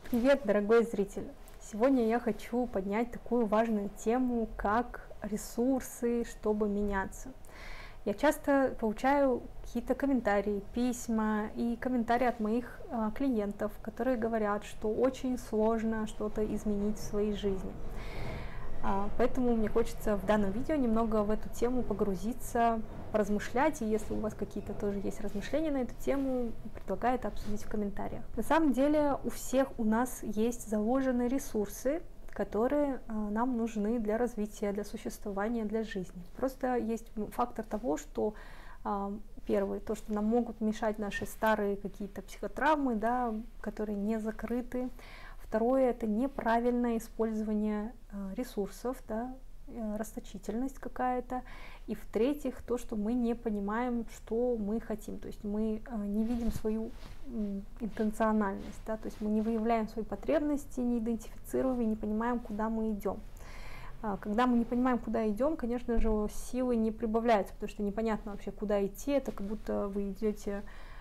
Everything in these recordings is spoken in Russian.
Привет, дорогой зритель! Сегодня я хочу поднять такую важную тему, как ресурсы, чтобы меняться. Я часто получаю какие-то комментарии, письма и комментарии от моих клиентов, которые говорят, что очень сложно что-то изменить в своей жизни. Поэтому мне хочется в данном видео немного в эту тему погрузиться, поразмышлять, и если у вас какие-то тоже есть размышления на эту тему, предлагаю это обсудить в комментариях. На самом деле у нас есть заложенные ресурсы, которые нам нужны для развития, для существования, для жизни. Просто есть фактор того, что первый, то, что нам могут мешать наши старые какие-то психотравмы, да, которые не закрыты. Второе — это неправильное использование ресурсов, да, расточительность какая-то. И в-третьих, то, что мы не понимаем, что мы хотим, то есть мы не видим свою интенциональность, да, то есть мы не выявляем свои потребности, не идентифицируем и не понимаем, куда мы идем. Когда мы не понимаем, куда идем, конечно же, силы не прибавляются, потому что непонятно вообще, куда идти. Это как будто вы идете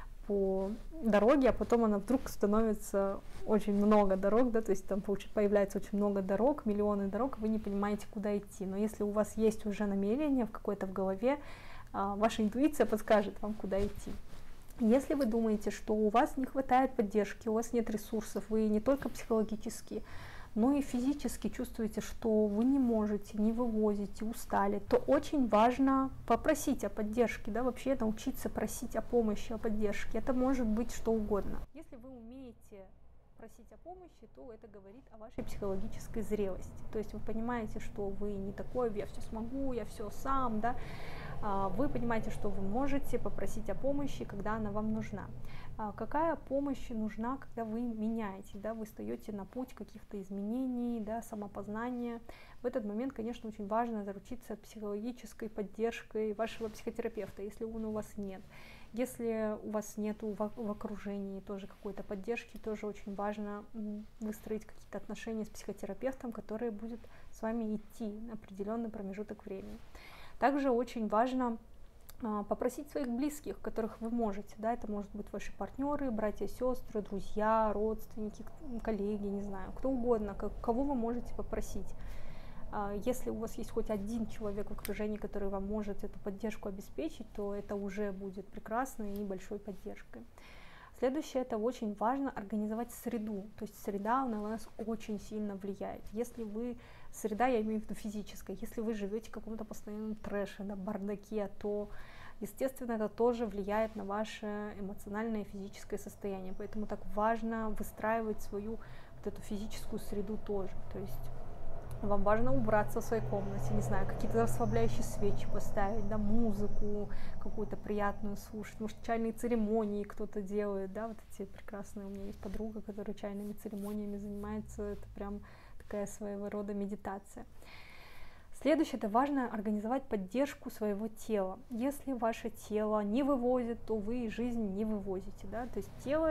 по дороге, а потом она вдруг становится очень много дорог, да, то есть там появляется очень много дорог, миллионы дорог, вы не понимаете, куда идти. Но если у вас есть уже намерение какое-то в голове, ваша интуиция подскажет вам, куда идти. Если вы думаете, что у вас не хватает поддержки, у вас нет ресурсов, вы не только психологически, но и физически чувствуете, что вы не можете, не вывозите, устали, то очень важно попросить о поддержке, да, вообще научиться просить о помощи, о поддержке. Это может быть что угодно. Если вы умеете просить о помощи, то это говорит о вашей психологической зрелости. То есть вы понимаете, что вы не такой, я все смогу, я все сам, да. Вы понимаете, что вы можете попросить о помощи, когда она вам нужна. Какая помощь нужна, когда вы меняете, да, вы встаете на путь каких-то изменений, да, самопознания. В этот момент, конечно, очень важно заручиться психологической поддержкой вашего психотерапевта, если он у вас нет. Если у вас нет в окружении тоже какой-то поддержки, тоже очень важно выстроить какие-то отношения с психотерапевтом, который будет с вами идти на определенный промежуток времени. Также очень важно попросить своих близких, которых вы можете, да, это может быть ваши партнеры, братья, сестры, друзья, родственники, коллеги, не знаю, кто угодно, кого вы можете попросить. Если у вас есть хоть один человек в окружении, который вам может эту поддержку обеспечить, то это уже будет прекрасной и большой поддержкой. Следующее — это очень важно организовать среду, то есть среда на нас очень сильно влияет. Если вы, среда, я имею в виду физическая, если вы живете в каком-то постоянном трэше, да, бардаке, то, естественно, это тоже влияет на ваше эмоциональное и физическое состояние, поэтому так важно выстраивать свою вот эту физическую среду тоже, то есть вам важно убраться в своей комнате, не знаю, какие-то расслабляющие свечи поставить, да, музыку какую-то приятную слушать, может, чайные церемонии кто-то делает, да, вот эти прекрасные, у меня есть подруга, которая чайными церемониями занимается, это прям такая своего рода медитация. Следующее — это важно организовать поддержку своего тела. Если ваше тело не вывозит, то вы жизнь не вывозите, да, то есть тело —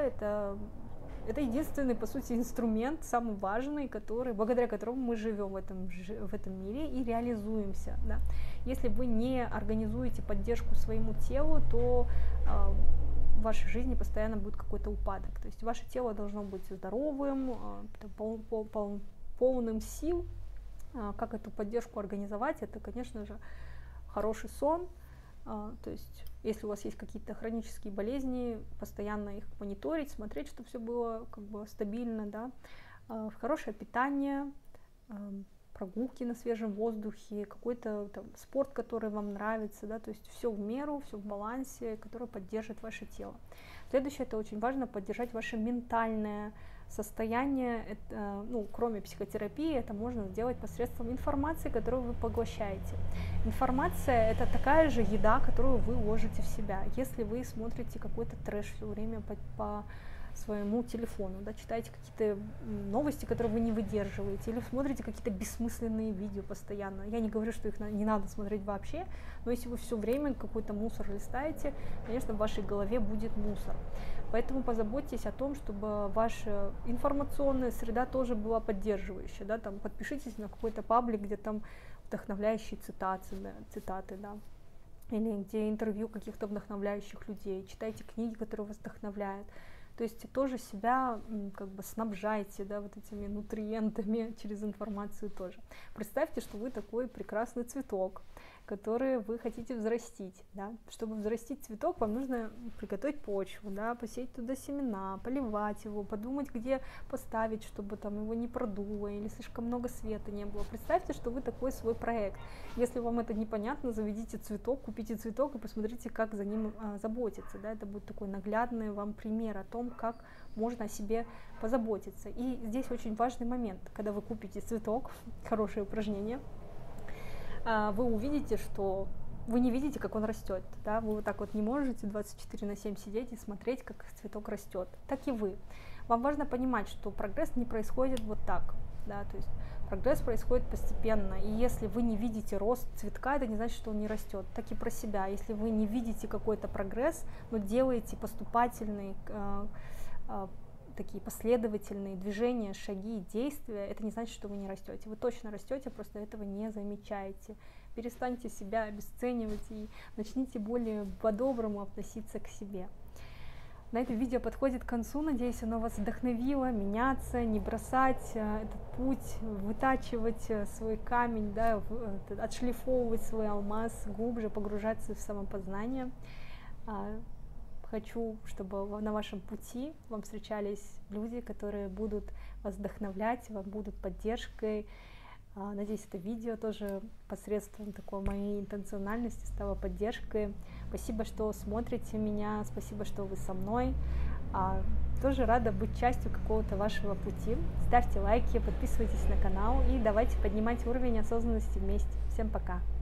это единственный, по сути, инструмент, самый важный, благодаря которому мы живем в этом мире и реализуемся. Да. Если вы не организуете поддержку своему телу, то в вашей жизни постоянно будет какой-то упадок. То есть ваше тело должно быть здоровым, полным сил. Как эту поддержку организовать? Это, конечно же, хороший сон. То есть, если у вас есть какие-то хронические болезни, постоянно их мониторить, смотреть, чтобы все было как бы стабильно, да, хорошее питание, прогулки на свежем воздухе, какой-то там спорт, который вам нравится, да, то есть все в меру, все в балансе, который поддержит ваше тело. Следующее — это очень важно поддержать ваше ментальное состояние, это, ну, кроме психотерапии, это можно сделать посредством информации, которую вы поглощаете. Информация — это такая же еда, которую вы ложите в себя. Если вы смотрите какой-то трэш все время по своему телефону, да, читаете какие-то новости, которые вы не выдерживаете, или смотрите какие-то бессмысленные видео постоянно. Я не говорю, что их не надо смотреть вообще, но если вы все время какой-то мусор листаете, конечно, в вашей голове будет мусор. Поэтому позаботьтесь о том, чтобы ваша информационная среда тоже была поддерживающая, да, там подпишитесь на какой-то паблик, где там вдохновляющие цитаты, да, или где интервью каких-то вдохновляющих людей, читайте книги, которые вас вдохновляют. То есть тоже себя как бы снабжайте, да, вот этими нутриентами через информацию тоже. Представьте, что вы такой прекрасный цветок, который вы хотите взрастить, да. Чтобы взрастить цветок, вам нужно приготовить почву, да, посеять туда семена, поливать его, подумать, где поставить, чтобы там его не продуло или слишком много света не было. Представьте, что вы такой свой проект. Если вам это непонятно, заведите цветок, купите цветок и посмотрите, как за ним заботиться, да. Это будет такой наглядный вам пример о том, как можно о себе позаботиться. И здесь очень важный момент, когда вы купите цветок, хорошее упражнение, вы увидите, что вы не видите, как он растет, да? Вы вот так вот не можете 24/7 сидеть и смотреть, как цветок растет. Так и вы. Вам важно понимать, что прогресс не происходит вот так, да, то есть прогресс происходит постепенно, и если вы не видите рост цветка, это не значит, что он не растет. Так и про себя. Если вы не видите какой-то прогресс, но делаете поступательный такие последовательные движения, шаги, действия, это не значит, что вы не растете. Вы точно растете, просто этого не замечаете. Перестаньте себя обесценивать и начните более по-доброму относиться к себе. На этом видео подходит к концу. Надеюсь, оно вас вдохновило меняться, не бросать этот путь, вытачивать свой камень, да, отшлифовывать свой алмаз, глубже погружаться в самопознание. Хочу, чтобы на вашем пути вам встречались люди, которые будут вас вдохновлять, вам будут поддержкой. Надеюсь, это видео тоже посредством такой моей интенциональности стало поддержкой. Спасибо, что смотрите меня, спасибо, что вы со мной. Тоже рада быть частью какого-то вашего пути. Ставьте лайки, подписывайтесь на канал и давайте поднимать уровень осознанности вместе. Всем пока!